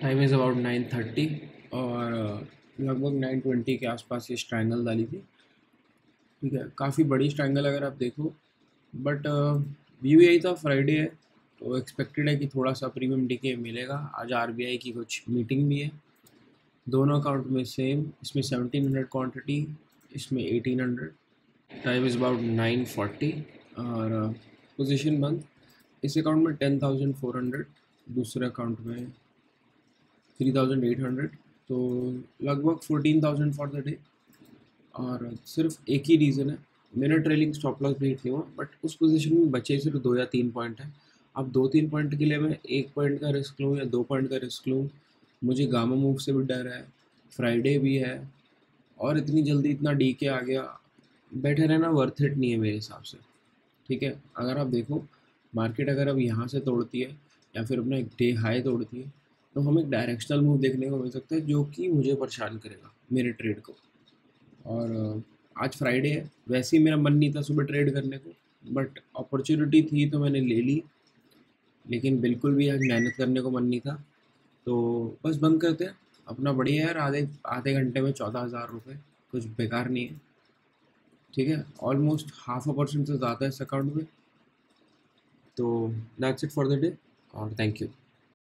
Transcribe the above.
Time is about 9:30 और लगभग 9:20 के आसपास ये स्ट्रैंगल डाली थी। ठीक है, काफ़ी बड़ी स्ट्रैंगल अगर आप देखो, बट व्यू यही था, फ्राइडे है तो एक्सपेक्टेड है कि थोड़ा सा प्रीमियम डीके मिलेगा। आज आरबीआई की कुछ मीटिंग भी है। दोनों अकाउंट में सेम, इसमें 1700 क्वांटिटी, इसमें 1800। टाइम इज़ अबाउट 9:40 और पोजीशन बंद। इस अकाउंट में 10,400, दूसरे अकाउंट में 3,800, तो लगभग 14,000 फॉर द डे। और सिर्फ एक ही रीज़न है, मेरा ट्रेलिंग स्टॉप लॉस भी हिट नहीं हुआ, बट उस पोजीशन में बचे सिर्फ 2 या 3 पॉइंट है। अब 2-3 पॉइंट के लिए मैं 1 पॉइंट का रिस्क लूँ या 2 पॉइंट का रिस्क लूँ, मुझे गामा मूव से भी डर है, फ्राइडे भी है, और इतनी जल्दी इतना डी के आ गया, बैठे रहना वर्थ इट नहीं है मेरे हिसाब से। ठीक है, अगर आप देखो मार्केट अगर अब यहाँ से तोड़ती है या फिर अपना एक डे हाई तोड़ती है, तो हमें एक डायरेक्शनल मूव देखने को मिल सकता है जो कि मुझे परेशान करेगा मेरे ट्रेड को। और आज फ्राइडे है, वैसे ही मेरा मन नहीं था सुबह ट्रेड करने को, बट अपॉर्चुनिटी थी तो मैंने ले ली, लेकिन बिल्कुल भी आज मेहनत करने को मन नहीं था। तो बस बंद करते हैं अपना। बढ़िया यार, आधे आधे घंटे में 14,000 रुपये, कुछ बेकार नहीं है। ठीक है, ऑलमोस्ट 0.5% से ज़्यादा है इस अकाउंट में। तो that's it for the day और थैंक यू।